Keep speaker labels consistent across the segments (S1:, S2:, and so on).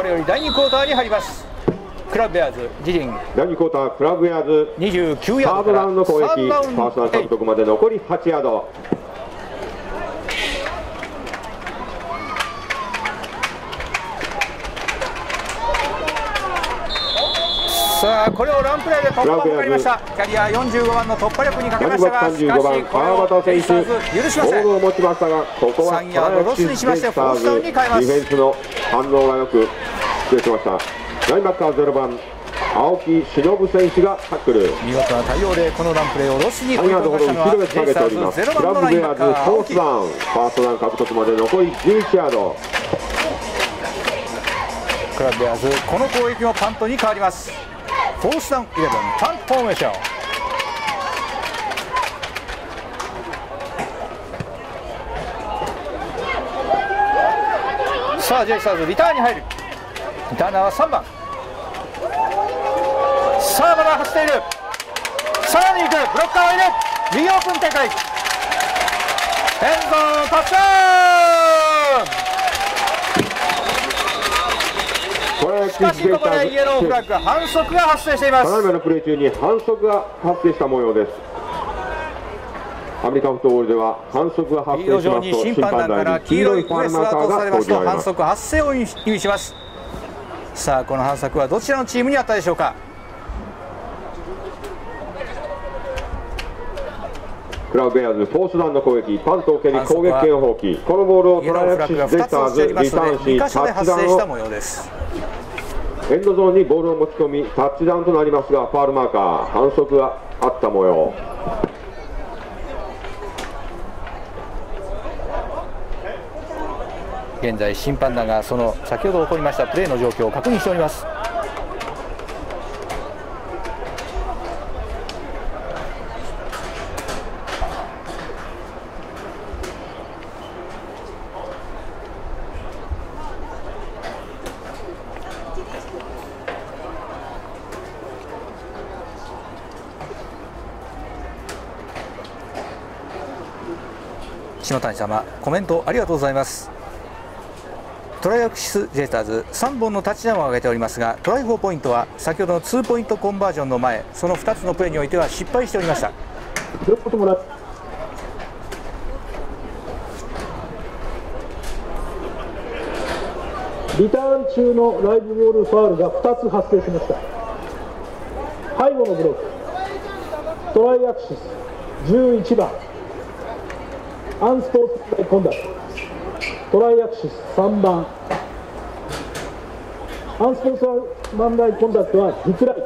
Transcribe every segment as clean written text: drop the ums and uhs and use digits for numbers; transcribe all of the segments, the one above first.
S1: これより第2クォーターに入ります。クラブベアーズ自陣
S2: 第2クォータークラブベアーズ
S1: 29ヤード
S2: サードラウンド攻撃、ファーストダウン獲得まで残り8ヤード。
S1: さあこれをランプレーで突破を図りました。キャリア45番の突破力にかけましたが、しかしこれをベイスターズ許しません。
S2: ボールを持ちましたが、ここは
S1: 3ヤードロスにしましてフォースダウンに変えます。
S2: ディフェンスの反応がよく出てました。ラインバッター0番青木忍選手がタックル、
S1: 見事な対応でこのランプレーをロスに追い込みましたのはベイスターズ0
S2: クラ
S1: 番のラインバッタ
S2: ブベアーズ
S1: ー青木。
S2: フォースダウン、ファーストダウン獲得まで残り11ヤード。
S1: クラブベアーズこの攻撃もパントに変わります。フォースダウン11パントフォーメーション。さあジェイスターズリターンに入る。リターナーは3番。さあまだ走っている。さらに行く。ブロッカーを入れ右オープン展開。エンドゾーンタッチダウン。しかしここでイエローフラッグ反則が発生しています。
S2: ただいまのプレー中に反則が発生した模様です。アメリカンフットボールでは反則が発生しますと
S1: 審判団から黄色いウエストが通されますと反則発生を意味します。さあこの反則はどちらのチームにあったでしょうか。
S2: クラブベアーズフォースダウンの攻撃、パントを蹴り攻撃権を放棄。このボールをトライアクシスベイスターズリターンしタッチダウンをエンドゾーンにボールを持ち込みタッチダウンとなりますが、ファウルマーカー反則があった模様。
S1: 現在審判団がその先ほど起こりましたプレーの状況を確認しております。篠谷様コメントありがとうございます。トライアクシスジェイスターズ3本のタッチダウンを上げておりますが、トライ4ポイントは先ほどの2ポイントコンバージョンの前、その2つのプレーにおいては失敗しておりました。
S3: リターン中のライブボールファウルが2つ発生しました。背後のブロックトライアクシス11番アンスポーツコンダクト、トライアクシス3番アンスポーツマンライコンダクトはリクライ、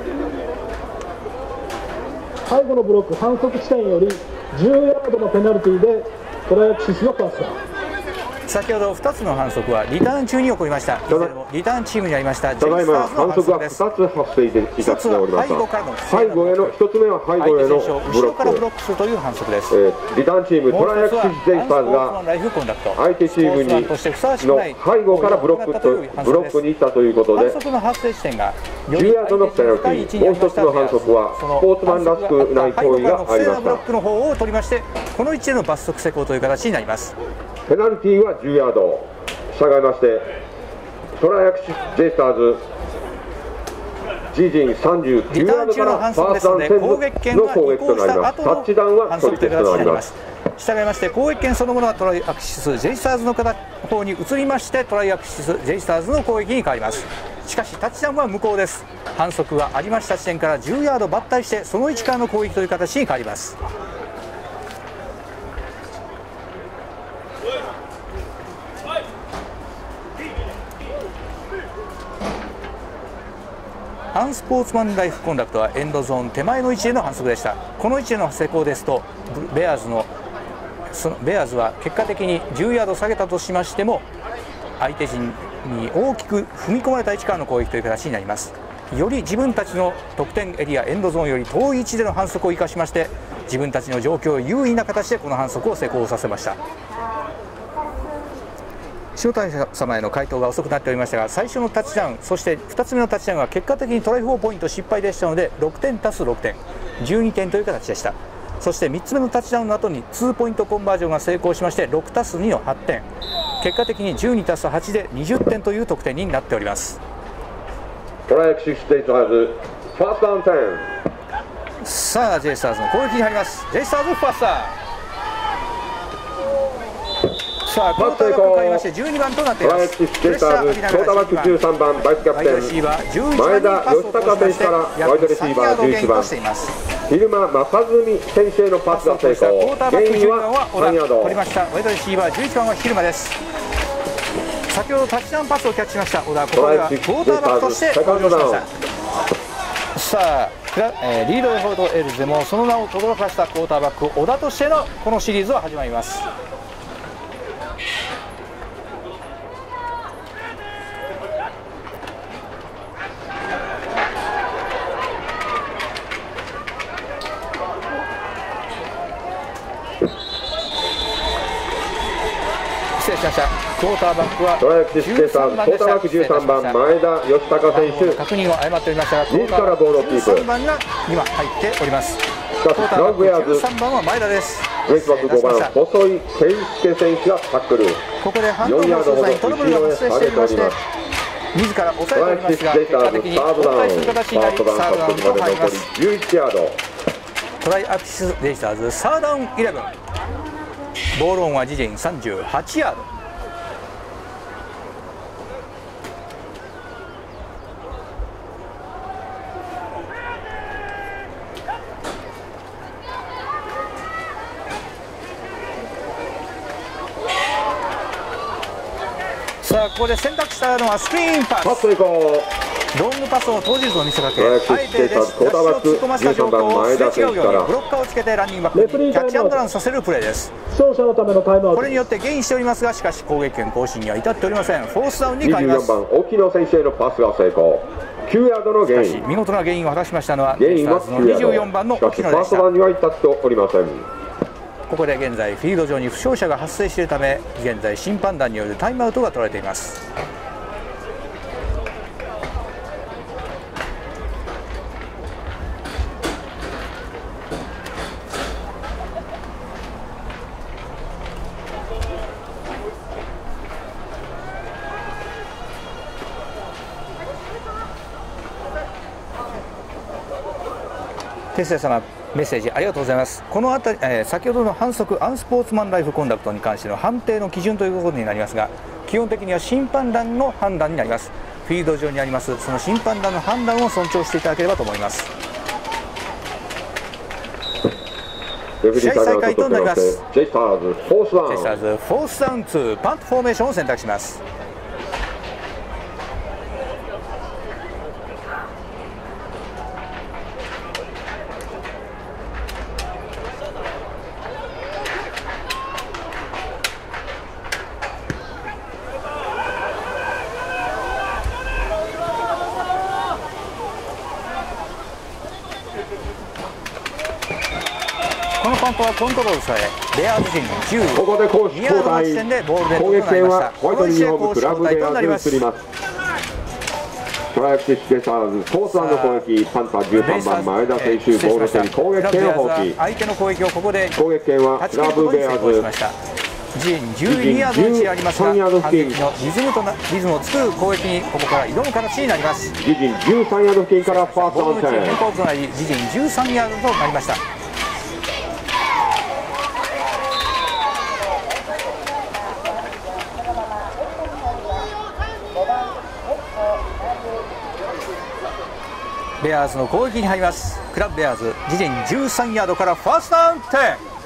S3: 背後のブロック反則地点より10ヤードのペナルティでトライアクシスのファースト。
S1: 先ほど2つの反則はリターン中に起こりました。いずれもリターンチームにありました
S2: ただいま反則が2つ発生いたしております。背後への1つ目は背後へのブロック、
S1: からブロックするという反則です。
S2: リターンチームトライアクシスジェイスターズが相手チームにの背後からブロックに行ったということで、
S1: 反則の発生地点が
S2: 10ヤードのペナルティー、もう1つの反則はスポーツマンらしくない行為がありました。
S1: ブロックの方を取りまして、この位置での罰則施行という形になります。
S2: ペナルティーは10ヤード、従いましてトライアクシスジェイスターズ自陣39ヤードからファーストダウン10の攻撃となります。タッチダウンは取り消しとなります。
S1: 従いまして攻撃権そのものはトライアクシスジェイスターズの方に移りまして、トライアクシスジェイスターズの攻撃に変わります。しかしタッチダウンは無効です。反則がありました地点から10ヤード抜体してその位置からの攻撃という形に変わります。アンスポーツマンライフコンダクトはエンドゾーン手前の位置での反則でした。この位置での施行ですとベアーズは結果的に10ヤード下げたとしましても相手陣に大きく踏み込まれた位置からの攻撃という形になります。より自分たちの得点エリアエンドゾーンより遠い位置での反則を生かしまして、自分たちの状況を優位な形でこの反則を施行させました。塩谷様への回答が遅くなっておりましたが、最初のタッチダウンそして2つ目のタッチダウンは結果的にトライ4ポイント失敗でしたので6点足す6点12点という形でした。そして3つ目のタッチダウンの後に2ポイントコンバージョンが成功しまして6足す2の8点、 結果的に12たす8で20点という得点になっております。さあジェイスターズの攻撃に入ります。ジェイスターズファースター。さあクォーターバック変わりまして12番となっています。プレッシャー浴びながら
S2: 13番バイスキャプテン前田義孝選手からワイドレシーバー11番蛭間正純選手へのパスが成功。ゲインは3ヤード。
S1: 取りました。ワイドレシーバー11番は蛭間です。先ほどタッチダウンパスをキャッチしました小田。ここではクォーターバックとして登場しました。さあリードフォードエルズでもその名を轟かしたクォーターバック小田としてのこのシリーズは始まります。失礼しました。クォーターバックは13番でした。
S2: 13番前田義孝選手
S1: 確認を誤っておりましたが、
S2: 自らボールをキープ。
S1: 13番が今入っております。クォーターバック13番は前田です。
S2: レイスバック5番細井健介選手がタックル。
S1: ここでハンドボール操作にトラブルが発生しておりまして、自ら抑えておりますが、結果的に交代する形になりサードダウンと入ります。
S2: 11ヤード。
S1: トライアクシスレイスターズサードダウン11。ボールオンは自陣38ヤード。さあここで選択したのはスクリーンパス。ロングパスを投じると見せかけ、あえてダッシュを突っ込ませた状況をすれ違うようにブロッカーをつけてランニングバックにキャッチアンドランさせるプレーです。これによってゲインしておりますが、しかし攻撃権更新には至っておりません。フォースダウンに変わります。
S2: 24番沖野選手へのパスが成功。9ヤードのゲイン。
S1: しかし見事なゲインを果たしましたのはベイスターズの24番の沖野でした。
S2: ファーストダウンには至っておりません。
S1: ここで現在フィールド上に負傷者が発生しているため、現在審判団によるタイムアウトが取られています。テステ様メッセージありがとうございます。このあたり、先ほどの反則アンスポーツマンライフコンダクトに関しての判定の基準ということになりますが、基本的には審判団の判断になります。フィールド上にありますその審判団の判断を尊重していただければと思います。試合再開となります。
S2: ジェイスターズフォ
S1: ースダウン2パントフォーメーションを選択します。このパントはコントロールされ、ベアーズ陣10、
S2: ここで攻守交代。攻撃権はホワイトユニフォームクラブベアーズに移ります。トライアクシスベイスターズフォースダウンの攻撃、パンター13番前田選手ボール戦攻撃権を放棄。
S1: 相手の攻撃をここで
S2: 攻撃権はクラブベアーズ。
S1: 陣12ヤードの位置にありますが、反撃のリズムを作る攻撃にここから挑む形になります。
S2: 自陣13ヤード付近からファーストダウン点。
S1: 変更となり自陣13ヤードとなりました。ベアーズの攻撃に入ります。クラブベアーズ自陣13ヤードからファーストダウン点。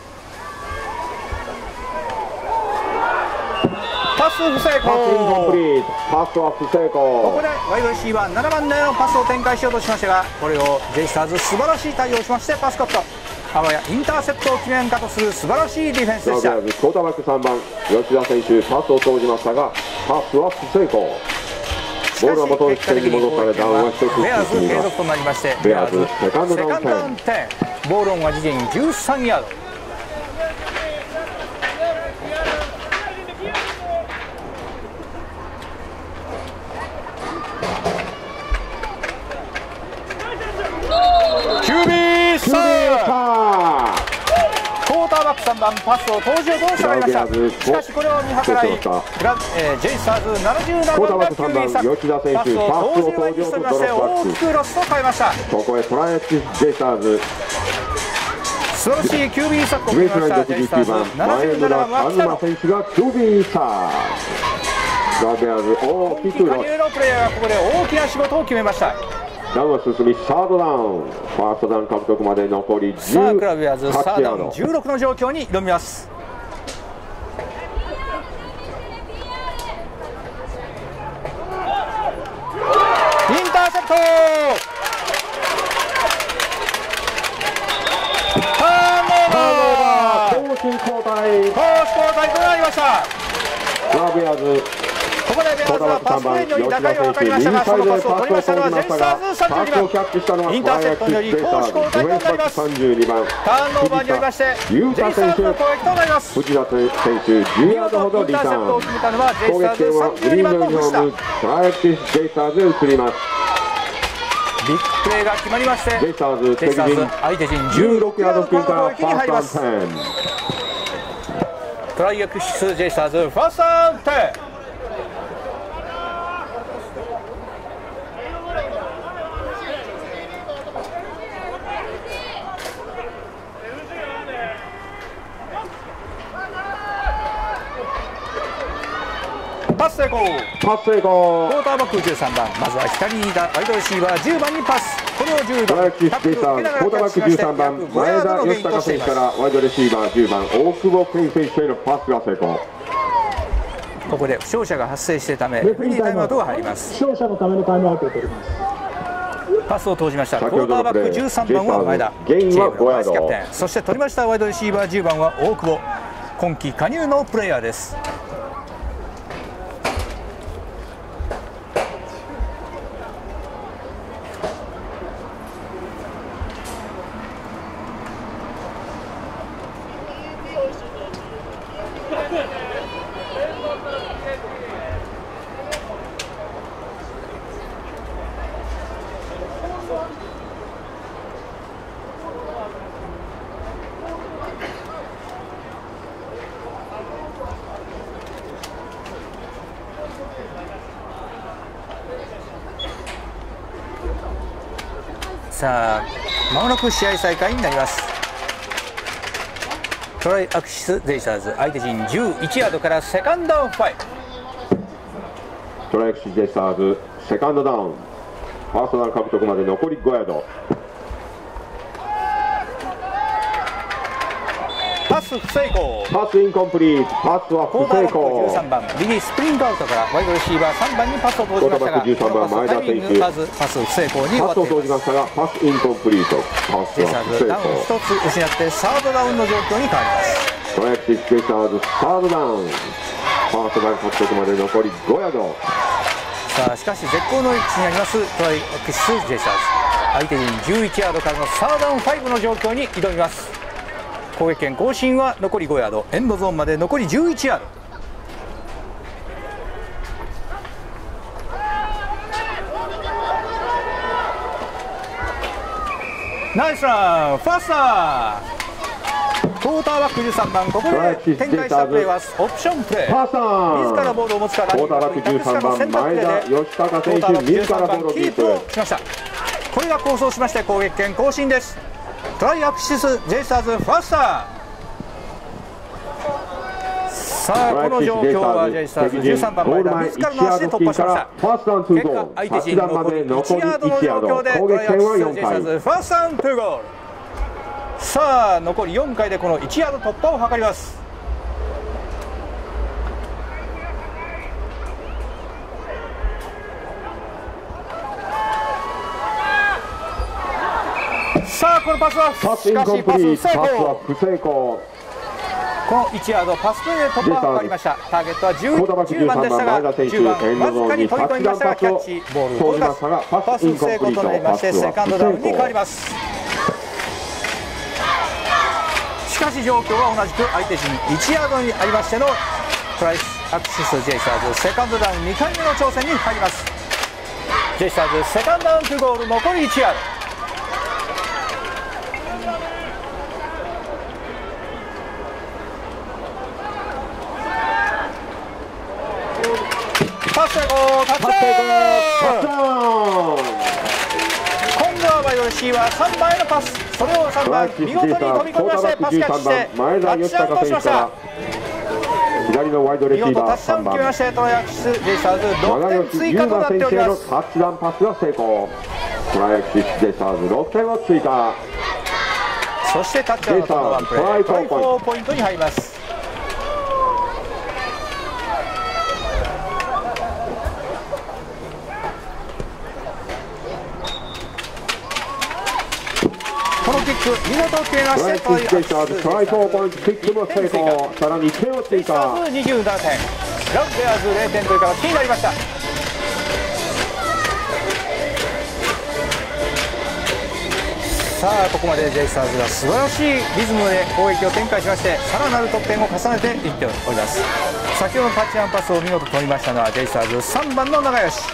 S1: パス不成功。
S2: パスは不成功。
S1: ここでワイドレシーバー7番でのパスを展開しようとしましたが、これをジェイスターズ素晴らしい対応しましてパスカット、あわやインターセプトを決めんかとする素晴らしいディフェンスでした。
S2: クォーターバック3番吉田選手パスを投じましたがパスは不成功。ボールは元の地点に戻されダウンは1つ
S1: ベアーズ継続となりまして、
S2: ベアーズセカンドダウン
S1: 点。ボールオンは自陣13ヤード。QB スター。クォーターバック3番パスを投じようと下がりました。しかしこれを見計らいジェイスターズ77番が急にサックパスを投じる前にしとりまして大きくロスと変えました。
S2: ここへトライアクシスジェイスターズ
S1: 素晴らしい QB サックを決めました。ジェイスターズ77番は北野
S2: 選手が QB サーズベアーズ大きくロス。
S1: 加入のプレイヤーがここで大きな仕事を決めました。
S2: ダウンを進みサードダウンファーストダウン獲得まで残り18
S1: さあクラブベアーズサードダウン16の状況に挑みます。インターセプトターンオーバー
S2: 攻守交代
S1: となりました。
S2: クラブベアーズ
S1: ここでベアーズはパスプレーにより打開を図りましたが、そのパスを取りましたのはジェイスターズ32番インターセプトにより攻守交代となります。ターンオーバーによりましてジェイスターズの攻撃となります。
S2: 藤田選手10ヤードほどリターン。
S1: 攻撃権はジェイスターズ32番の藤田。
S2: トライアクシスジェイスターズ移ります。
S1: ビッグプレーが決まりまして
S2: ジェイスターズ敵陣
S1: 相手陣
S2: 16ヤード付近からファーストダウン10。
S1: トライアクシスジェイスターズファーストダウン10。パス成功。クォーターバック13番まずは左にいたワイドレシーバー10番にパス。これを10番
S2: クォーターバック13番前田義孝選手からワイドレシーバー10番大久保健選手へのパスが成功。
S1: ここで負傷者が発生しているためレフェリータイムアウトが入ります。
S3: 負傷者のためのタイムアウトを取ります。
S1: パスを投じました。クォーターバック13番は前田チームのバイスキャプテン、そして取りましたワイドレシーバー10番は大久保、今季加入のプレイヤーです。さあまもなく試合再開になります。トライアクシスジェイスターズ相手陣11ヤードからセカンドダウン5。
S2: トライアクシスジェイスターズセカンドダウンファーストダウン獲得まで残り5ヤード。
S1: パス不成功。
S2: パスインコンプリート。パスは不成功。
S1: 13番右スプリングアウトからワイドレシーバー3番にパスを投じましたが、
S2: 13番前田選手
S1: まずパス不成功に終わっています。
S2: パスを投じましたがパスインコンプリート。パスは不成
S1: ダウン1つ失ってサードダウンの状況に変わります。
S2: トライアクシスジェイスターズサードダウンファーストダウン獲得まで残り5ヤード。
S1: さあしかし絶好の位置にありますトライアクシスジェイスターズ相手に11ヤードからのサードダウン5の状況に挑みます。攻撃権更新は残り5ヤード、エンドゾーンまで残り11ヤード。ナイスランファースタークォーターバック13番ここで展開したプレーはオプションプレー。自らボールを持つから
S2: クォーターバック13番前田義孝選手自らボールをキープ
S1: しました。これが構想しまして攻撃権更新です。トライアクシスジェイスターズファースター。さあこの状況はジェイスターズ13番前田自らの足で突破しました。結果相手陣残り1ヤードの状況でトライアクシスジェイスターズファーストダウン2ゴール。さあ残り4回でこの1ヤード突破を図ります。さあこのパスはしかしパス不成功。この1ヤードパスプレーで突破を図りました。ターゲットは10番でしたが10番わずかに飛び込みましたがキャッチボールを届かずパス不成功となりましてセカンドダウンに変わります。しかし状況は同じく相手陣1ヤードにありましてのトライアクシスジェイスターズセカンドダウン2回目の挑戦に入ります。ジェイスターズセカンドダウン2ゴール残り1ヤード。 パス成功、タッチダウン。今度はバイオレシーは3番へのパス、それを3番見事に飛び込みましてパスキャッチしてタッチダウンとしました。
S2: 左のワイドレシーバー
S1: 見事タッチダウン決めましてトライアキシスジェイスターズ6点追加となっております。
S2: タッチダウンパスが成功。トライアキシスジェイスターズ6点を追加。
S1: そしてタッチダウンのワンプレートライ4ポイントに入ります。このキック見事決めましてトライアキシス
S2: トライ4ポイントキックも成功。さらに点を追加。
S1: 27点クラブベアーズ0点という形になりました。さあここまでジェイスターズが素晴らしいリズムで攻撃を展開しましてさらなる得点を重ねていっております。先ほどのタッチダウンパスを見事取りましたのはジェイスターズ3番の長吉。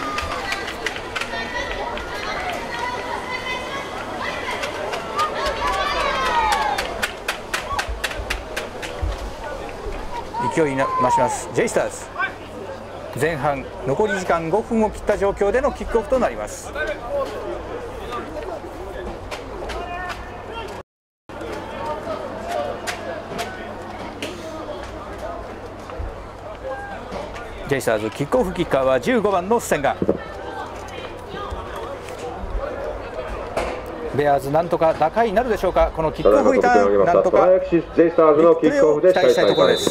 S1: 勢い増しますジェイスターズ。前半残り時間5分を切った状況でのキックオフとなります。ジェイスターズキックオフキッカーは15番の千賀。ベアーズなんとか打開になるでしょうか。このキックオフリターンなんとか
S2: ジェイスターズのキックオフで
S1: 期待したいところです。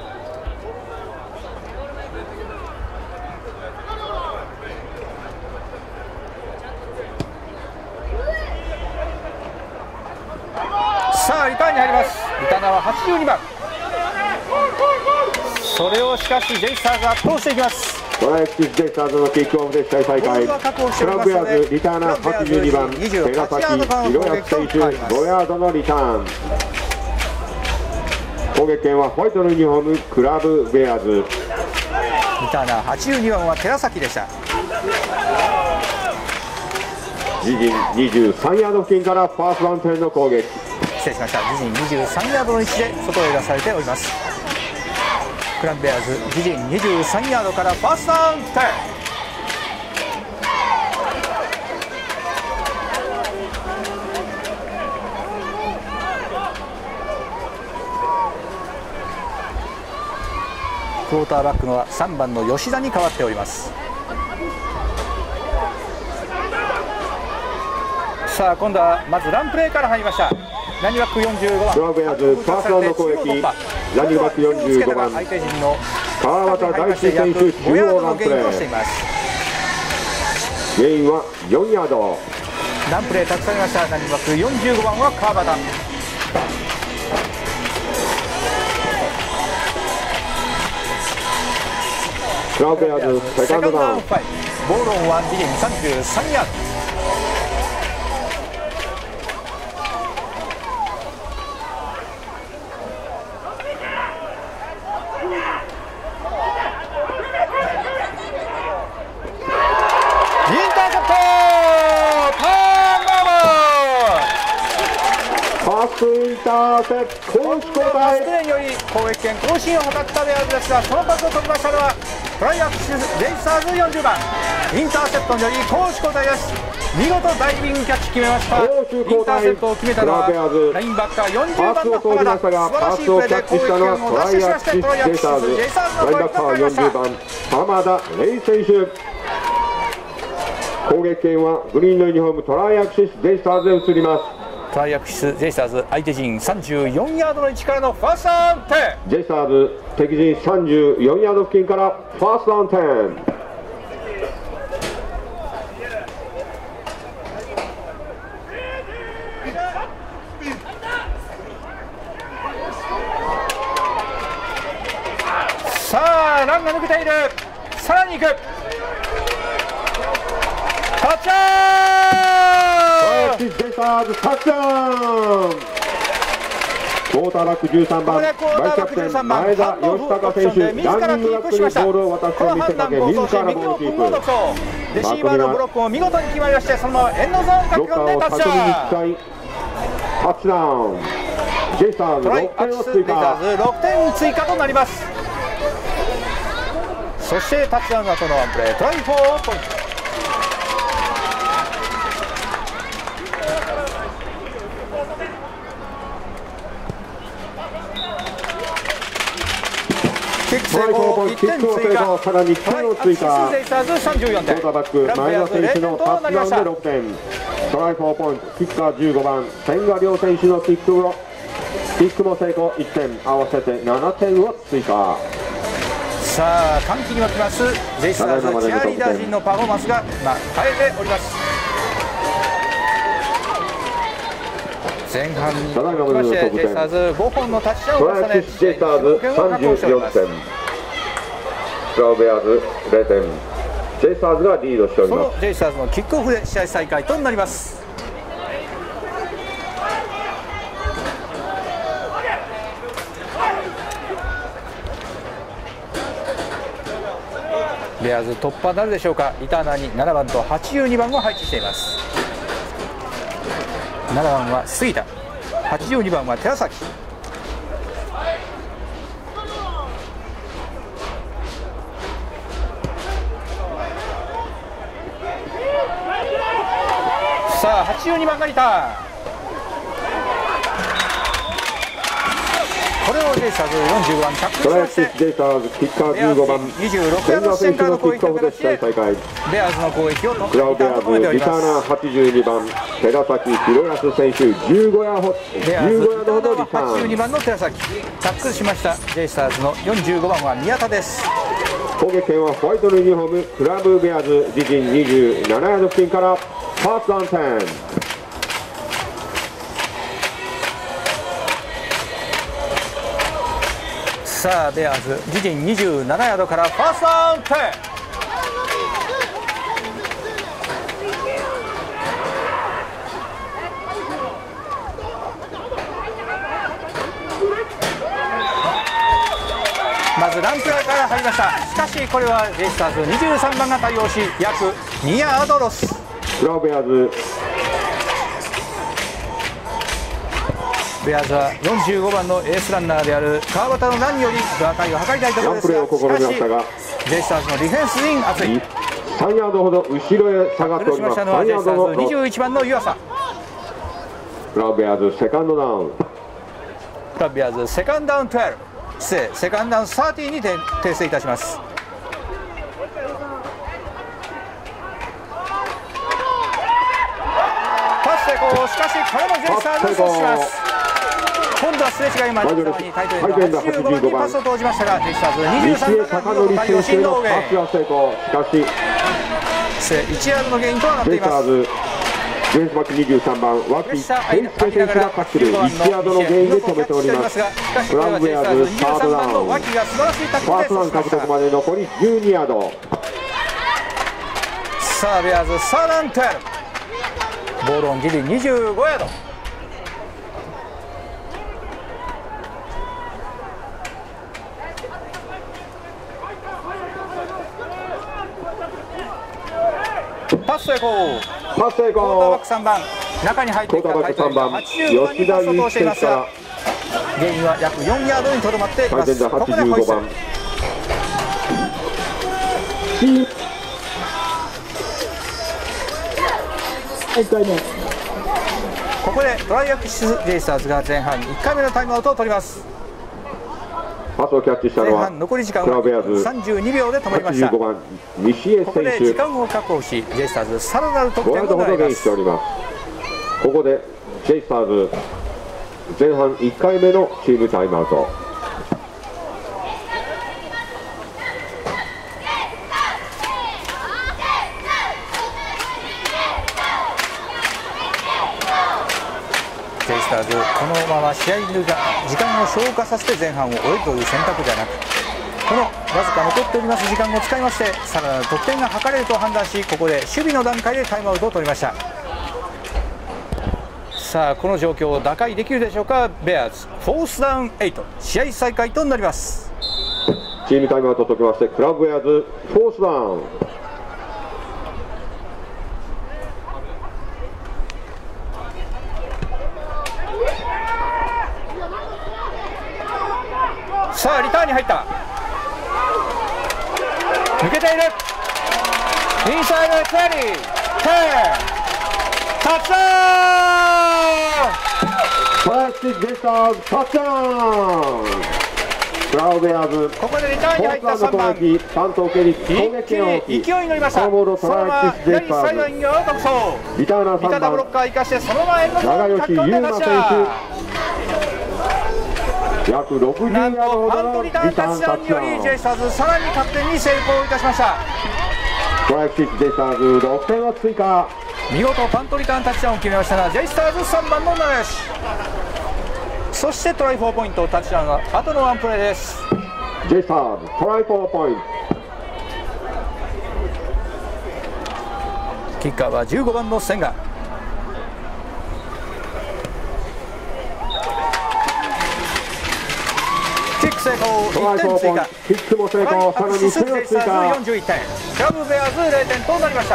S1: さあリターンに入ります。リターナーは82番。それをしかしジェイスターズが圧倒していきます。
S2: トライアキシスジェイスターズのキックオフで試合再開。クラブベアーズリターナー82番手ヶ崎弘康選手5ヤードのリターン。攻撃権はホワイトのユニフォームクラブベアーズ。
S1: リターナー82番は寺崎でした。
S2: 自陣23ヤード付近からファーストワンテンの攻撃。
S1: 失礼しました。自陣23ヤードの位置で外へ出されております。クラブベアーズ自陣23ヤードからファーストダウンテン。クォーターバックのは3番の吉田に変わっております。さあ今度はまずランプレーから入りました。ランニングバック45番
S2: クラブベアーズファーストの攻撃。ランニングバック45番
S1: 相手陣の
S2: 川端大輔選手中央ランプレー。ゲインは4ヤード。
S1: ランプレー託されました。ランニングバック45番は川端。
S2: クラブベアーズセカンドダウン。
S1: ボールオンは自陣33ヤード。
S2: インターセプト攻撃交代。
S1: スペインにより攻撃権更新を図ったベアーズですが、そのパスを取りましたのはトライアキシスジェイスターズ40番。インターセプトにより攻守交代です。見事ダイビングキャッチ決めました。インターセプトを決めたのはラインバッカー40番の浜田。素晴らしいプレーで攻撃権を奪取しましてトライアキシスジェイスターズの攻撃となりました。
S2: 浜田レイ選手。攻撃権はグリーンのユニフォームトライアキシスジェイスターズで移ります。
S1: トライアキシスジェイスターズ相手陣34ヤードの位置からのファーストダウンテン。
S2: ジェイスターズ敵陣34ヤード付近からファーストダウンテン。
S1: さあランが抜けている。さらに行く。タッチダウン。
S2: ジェイスターズタッチダウン。クォーターバック13番バイキャプテン前田義孝選手、ランニングバックにボールを渡して見せかけ自らボールキープ。
S1: レシーバーのブロックも見事に決まりまして、そのままエンドゾーン駆け込んでタッチダウン。
S2: タッチダウン。ジェイスターズ6点を追加。
S1: 6点追加となります。 そしてタッチダウンの後のワンプレートライ4ポイント。キック成功、1点追加、
S2: さらに1点を追加。
S1: ベイスターズ34点、
S2: クォーターバック前田選手のタッチダウンで6点、トライ4ポイント、キッカー15番千賀亮選手のキックも成功1点、合わせて7点を追加。
S1: さあ歓喜に沸きますベイスターズチアリーダー陣のパフォーマンスが変えております。前半に来ましてベイスターズ5本のタッチダウンを重ね
S2: ベイスターズ34点、クラウベアーズ0点、ベイスターズがリードしております。
S1: そのベイスターズのキックオフで試合再開となります。ベアーズ突破なるでしょうか。リターナーに7番と82番を配置しています。7番は杉田、82番は寺崎。さあ82番がリターン、これをベイスターズ45番タックルしまして、
S2: ベイスターズキッカー15番
S1: 26ヤード線からの攻撃を目指してベアーズの攻撃を
S2: クラウベアーズリターナー82番寺崎弘康選手15ヤードほどリターン。
S1: 82番の寺崎タックルしました。ベイスターズの45番は宮田です。
S2: 攻撃権はホワイトのユニフォームクラブベアーズ自陣27ヤード付近からファーストダウン10。
S1: さあベアーズ自陣27ヤードからファーストダウン10。まずランプラーから入りました。しかしこれはベイスターズ23番が対応し約2ヤードロス。
S2: クラブベアーズ
S1: ベアーズは45番のエースランナーである川端のランにより打開を図りたいところですが、しかしベイスターズのディフェンス陣厚い。
S2: 3ヤードほど後ろへ下がっております。3ヤードの
S1: 21番の湯浅。
S2: クラブベアーズセカンドダウン。
S1: クラブベアーズセカンドダウン12、失礼セカンドダウン30に訂正いたします。パス成功、しかしこれもベイスターズ阻止します。今度はすれ違いましたにタイトルの85番にパスを投じましたがベイスターズ23番の対応しの上、
S2: パスが成功。しかし
S1: 1ヤードのゲインとはなっています。
S2: ディフェンスバック23番脇健介選手がタックル1ヤードのゲインで止めております。クラブベアーズサードダウン、ファーストダウン獲得まで残り12ヤード。
S1: さあベアーズサードダウン12、ボールオンギリ25ヤード。パス成功。
S2: パス成功。
S1: クォーターバック3番中に入っていたタイトルの85番にパスを通していますがゲインは約4ヤードにとどまっています。ここでホイッスル。ここでトライアクシスベイスターズが前半1回目のタイムアウトを取ります。
S2: パスをキャッチしたのは
S1: 残り時間は32秒で止まりました。
S2: 85番西江選手、
S1: ここで時間を確保しベイスターズさらなる得点を狙います。
S2: ここでベイスターズ前半1回目のチームタイムアウト。
S1: ベイスターズこのまま試合時間を消化させて前半を終えるという選択ではなく、このわずか残っております時間を使いましてさらなる得点が図れると判断し、ここで守備の段階でタイムアウトを取りました。さあこの状況を打開できるでしょうか。ベアーズフォースダウン8、試合再開となります。
S2: チームタイムアウトを解きましてクラブベアーズフォースダウン。
S1: さあリターンに入った。 抜けている。インサイドクラリー、10、タッチダウン。
S2: トライ6ベイスターズタッチダウン。クラウドベアーズ
S1: ここでリターンに入った3番、
S2: 攻撃関東系立攻撃権を
S1: 勢いに乗りました。
S2: このボールをトライ6ベイスタ
S1: 左サイド
S2: ーズ
S1: インを独走。
S2: リターナー3
S1: 味方ブロ
S2: 番
S1: ッカー生かしてそのままエンドゾーンに書き込んでタッチダウン。
S2: 約60
S1: なんと
S2: ヤードほ
S1: パン
S2: どのリタ
S1: トリターンタッ
S2: ーンタッチダウ
S1: チダウンにより
S2: ン。
S1: J スターズさらに得点に成功いたしました。
S2: トライ6ベイスターズ6点を追加。
S1: 見事パントリターンタッチダウンを決めましたが J スターズ3番の長吉、そしてトライ4ポイントタッチダウンの後のワンプレーです。
S2: J スターズトライ4ポイント。
S1: キッカーは15番の千賀。キック成功、
S2: トライ
S1: 1点
S2: 4
S1: 追加。
S2: ポイント。キックも成功。さらに1点を追
S1: J スター
S2: 加。
S1: ズ41点、クラブベアーズ0点となりました。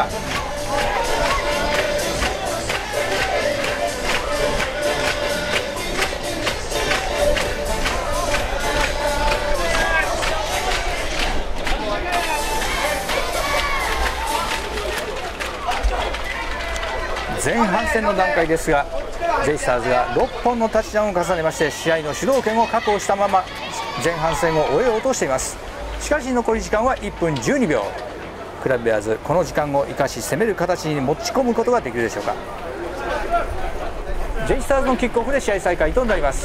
S1: 前半戦の段階ですが J スターズが6本のタッチダウンを重ねまして試合の主導権を確保したまま前半戦を終えようとしています。しかし残り時間は1分12秒。クラブベアーズこの時間を生かし攻める形に持ち込むことができるでしょうか。 J スターズのキックオフで試合再開となります。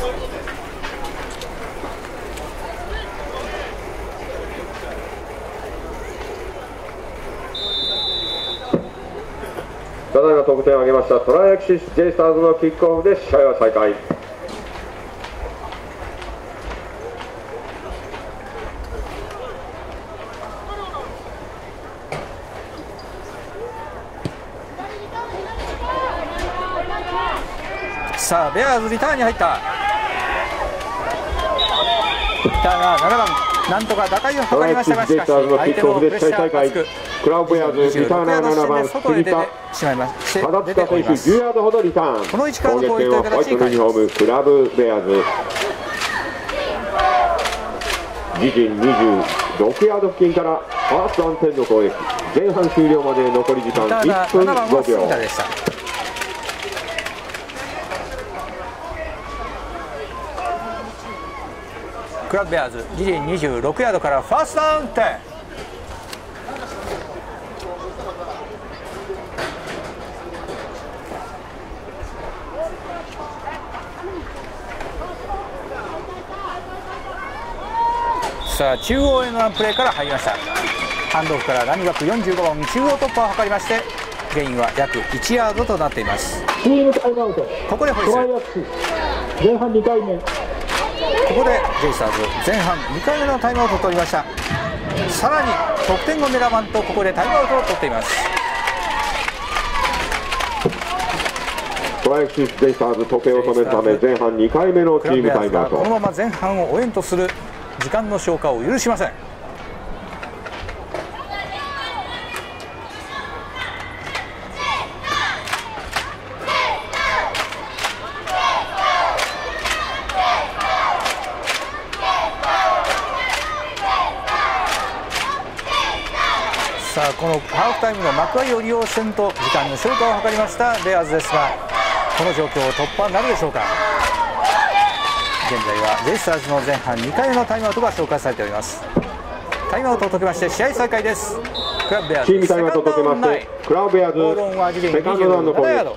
S2: ただいま得点を挙げましたトライアキシス J スターズのキックオフで試合は再開。
S1: さあベアーズリターンに入った。リターンが7番なんとか打開を図
S2: トライアキシス
S1: りましたが、
S2: J
S1: しかし
S2: スターズのキ
S1: 相手
S2: ックオフで
S1: のプレッシャー
S2: 試合再開。
S1: が厚く
S2: クラブベアーズリターナー7番
S1: 外へ出て
S2: 杉田
S1: しまいます
S2: 忠
S1: 出て
S2: 塚選手
S1: おります。
S2: 10ヤードほどリターン。
S1: この位置からの
S2: 攻撃権はホワイトのユニフォームクラブベアーズ。自陣26ヤード付近からファーストアンテンの攻撃。前半終了まで残り時間1分
S1: 7番は
S2: 5秒。
S1: 杉田でした。クラブベアーズ自陣26ヤードからファーストダウン点。さあ中央へのランプレーから入りました。ハンドオフからラミ学45番中央突破を図りましてゲインは約1ヤードとなっています。
S3: チームタイムアウト。
S1: ここでホイッスル。
S3: トライアキシス前半2回目。
S1: ここでJスターズ前半2回目のタイムアウトを取りました。さらに得点を狙わんとここでタイムアウトを取っています。
S2: トライアキシス J スターズ時計を止めるため前半2回目のチームタイムアウト。
S1: このまま前半を終えんとする時間の消化を許しません。さあこのハーフタイムの幕開を利用せんと時間の消化を図りましたベアーズですが、この状況を突破なるでしょうか。現在はJスターズの前半2回目のタイムアウトが紹介されております。タイムアウトを解きまして試合再開です。クラブベアーズ
S2: チームタイムアウトを解きましてクラブベアーズ
S1: ボールオンは自陣
S2: セカンドダウンの攻
S1: 27ヤード。
S2: 撃。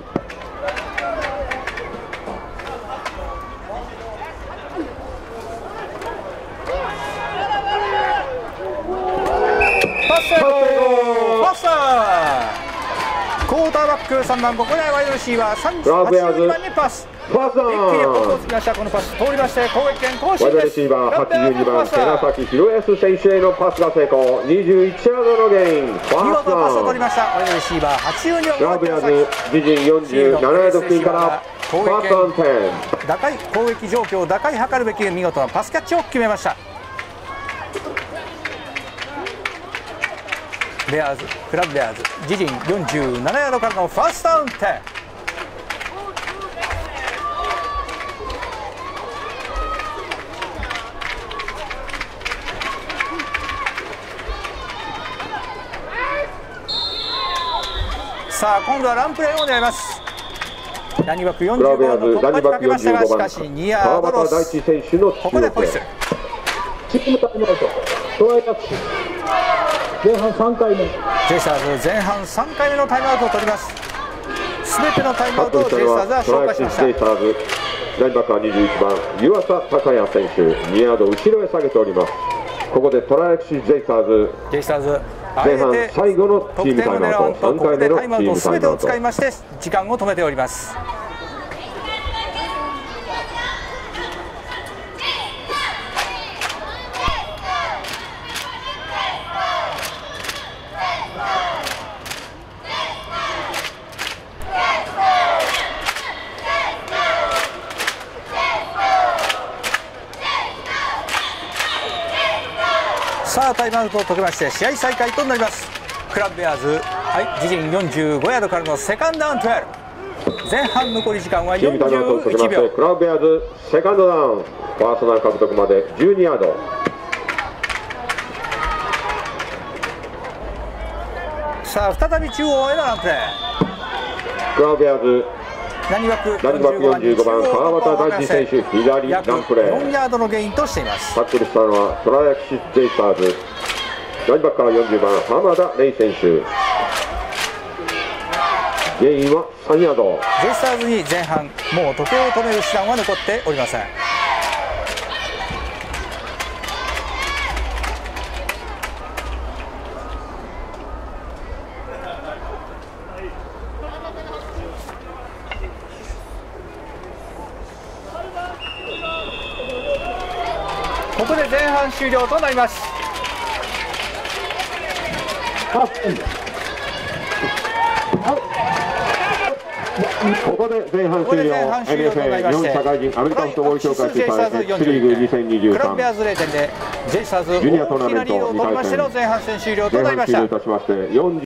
S1: パス成功。パスタークォーターバック3番ここでワイドレシーバー82番にパス。
S2: ファーストダ
S1: 一気にボールを
S2: ウン。
S1: つきました。このパス通りまして攻撃権更
S2: ワイド
S1: 新です。
S2: レシーバー
S1: クラブベアーズ
S2: 82番寺崎宏康選手へのパスが成功。21ヤードのゲイン。ファ
S1: 見
S2: ースト
S1: 事パスを
S2: ダウン。
S1: 取りました。ワイドレシーバー82
S2: クラ
S1: 番
S2: ブベアーズ自陣47ヤード付近からファーストダウン10。
S1: 打開攻撃状況を打開図るべき見事なパスキャッチを決めました。ベアーズクラブベアーズ自陣47ヤードからのファーストダウン10。 さあ今度はランプレーを狙います。ランニバック45番の突破にかけましたが、しかしニアードロス、ここでホイッスル。
S3: チームタイムアウト、トライアクシス、前半3回目。
S1: ジェイスターズ前半3回目のタイムアウトを取ります。すべてのタイムアウトをジェイスターズは消化しました。
S2: ラインバックは21番湯浅孝也選手、2ヤード後ろへ下げております。ここでトライアクシスジェイスターズ前半最後のチームタイムアウト、3回目のチームタイムアウト、
S1: すべてを使いまして時間を止めております。さあタイムアウトを解けまして試合再開となります。クラブベアーズ、自陣45ヤードからのセカンドダウン12。前半残り時間は41秒。
S2: クラブベアーズセカンドダウン、ファーストダウン獲得まで12ヤード。
S1: さあ再び中央へのランプレー。
S2: クラブベアーズ
S1: ランニバック
S2: 45番川端大地選手、左ランプレー
S1: 4ヤードのゲインとしています。
S2: タックルしたのはトライアクシスジェイスターズ、ランニバックは40番浜田玲選手、ゲインは3ヤード。
S1: ジェイスターズに前半もう時計を止める手段は残っておりません。ここで前半終了となります。
S2: ここで前半終了。NFA 日本社会人アメリカンフットボール協会主催 X リーグ2023
S1: クラブベアーズ0点でジェイスターズ
S2: ジュニアトーナメント
S1: 大きなリードを取りましての前半戦終了となりました。